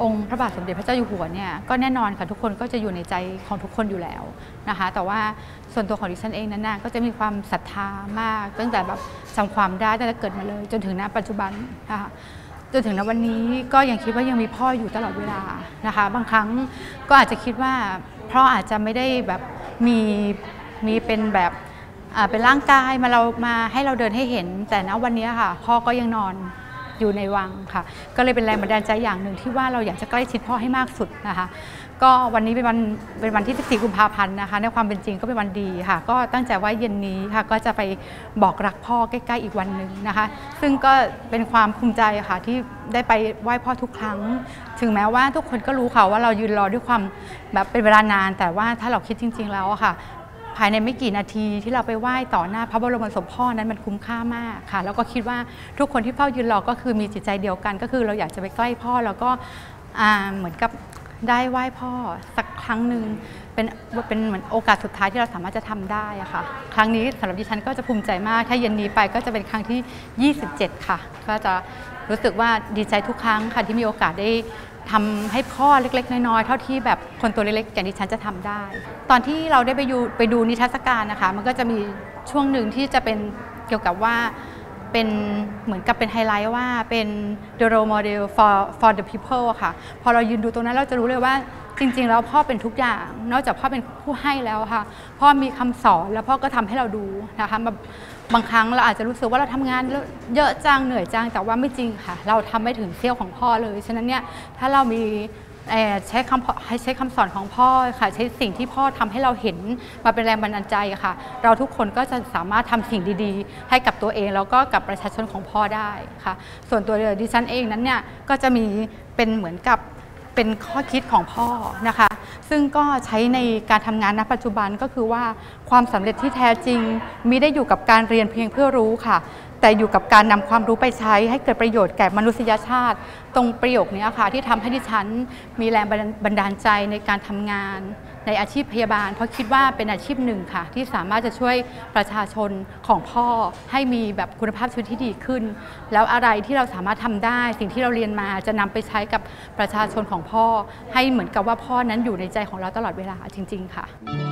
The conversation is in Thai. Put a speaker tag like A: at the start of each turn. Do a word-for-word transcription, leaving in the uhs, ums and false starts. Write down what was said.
A: องค์พระบาทสมเด็จพระเจ้าอยู่หัวเนี่ยก็แน่นอนค่ะทุกคนก็จะอยู่ในใจของทุกคนอยู่แล้วนะคะแต่ว่าส่วนตัวของดิฉันเองนั้นนะก็จะมีความศรัทธามากตั้งแต่แบบจำความได้ตั้งแต่เกิดมาเลยจนถึงณปัจจุบันนะคะจนถึงณวันนี้ก็ยังคิดว่ายังมีพ่ออยู่ตลอดเวลานะคะบางครั้งก็อาจจะคิดว่าพ่ออาจจะไม่ได้แบบมีมีเป็นแบบเป็นร่างกายมาเรามาให้เราเดินให้เห็นแต่ณวันนี้ค่ะพ่อก็ยังนอนอยู่ในวังค่ะก็เลยเป็นแรงบันดาลใจอย่างหนึ่งที่ว่าเราอยากจะใกล้ชิดพ่อให้มากสุดนะคะก็วันนี้เป็นวันเป็นวันที่สิบสี่กุมภาพันธ์นะคะในความเป็นจริงก็เป็นวันดีค่ะก็ตั้งใจว่าเย็นนี้ค่ะก็จะไปบอกรักพ่อใกล้ๆอีกวันหนึ่งนะคะซึ่งก็เป็นความภูมิใจค่ะที่ได้ไปไหว้พ่อทุกครั้งถึงแม้ว่าทุกคนก็รู้ค่ะว่าเรายืนรอด้วยความแบบเป็นเวลานานแต่ว่าถ้าเราคิดจริงๆแล้วค่ะภายในไม่กี่นาทีที่เราไปไหว้ต่อหน้าพระบรมศพพ่อนั้นมันคุ้มค่ามากค่ะแล้วก็คิดว่าทุกคนที่เฝ้ายืนรอก็คือมีจิตใจเดียวกันก็คือเราอยากจะไปใกล้พ่อแล้วก็เหมือนกับได้ไหว้พ่อสักครั้งหนึ่งเป็นเป็นเหมือนโอกาสสุดท้ายที่เราสามารถจะทำได้อะค่ะครั้งนี้สำหรับดิฉันก็จะภูมิใจมากถ้าเย็นนี้ไปก็จะเป็นครั้งที่ยี่สิบเจ็ดค่ะก็จะรู้สึกว่าดีใจทุกครั้งค่ะที่มีโอกาสได้ทำให้พ่อเล็กๆน้อยๆเท่าที่แบบคนตัวเล็กๆอย่างดิฉันจะทำได้ตอนที่เราได้ไปดูไปดูนิทรรศการนะคะมันก็จะมีช่วงหนึ่งที่จะเป็นเกี่ยวกับว่าเป็นเหมือนกับเป็นไฮไลท์ว่าเป็น the role model for for the people ค่ะพอเรายืนดูตรงนั้นเราจะรู้เลยว่าจริงๆแล้วพ่อเป็นทุกอย่างนอกจากพ่อเป็นผู้ให้แล้วค่ะพ่อมีคำสอนแล้วพ่อก็ทำให้เราดูนะคะบางครั้งเราอาจจะรู้สึกว่าเราทำงานเยอะจังเหนื่อยจังแต่ว่าไม่จริงค่ะเราทำไม่ถึงเสี้ยวของพ่อเลยฉะนั้นเนี่ยถ้าเรามีใช้คำให้ใช้คำสอนของพ่อค่ะใช้สิ่งที่พ่อทำให้เราเห็นมาเป็นแรงบันดาลใจค่ะเราทุกคนก็จะสามารถทำสิ่งดีๆให้กับตัวเองแล้วก็กับประชาชนของพ่อได้ค่ะส่วนตัวดิฉันเองนั้นเนี่ยก็จะมีเป็นเหมือนกับเป็นข้อคิดของพ่อนะคะซึ่งก็ใช้ในการทำงานณปัจจุบันก็คือว่าความสำเร็จที่แท้จริงมิได้อยู่กับการเรียนเพียงเพื่อรู้ค่ะแต่อยู่กับการนำความรู้ไปใช้ให้เกิดประโยชน์แก่มนุษยชาติตรงประโยคนี้ค่ะที่ทำให้ดิฉันมีแรงบันดาลใจในการทำงานในอาชีพพยาบาลเพราะคิดว่าเป็นอาชีพหนึ่งค่ะที่สามารถจะช่วยประชาชนของพ่อให้มีแบบคุณภาพชีวิตที่ดีขึ้นแล้วอะไรที่เราสามารถทำได้สิ่งที่เราเรียนมาจะนำไปใช้กับประชาชนของพ่อให้เหมือนกับว่าพ่อนั้นอยู่ในใจของเราตลอดเวลาจริงๆค่ะ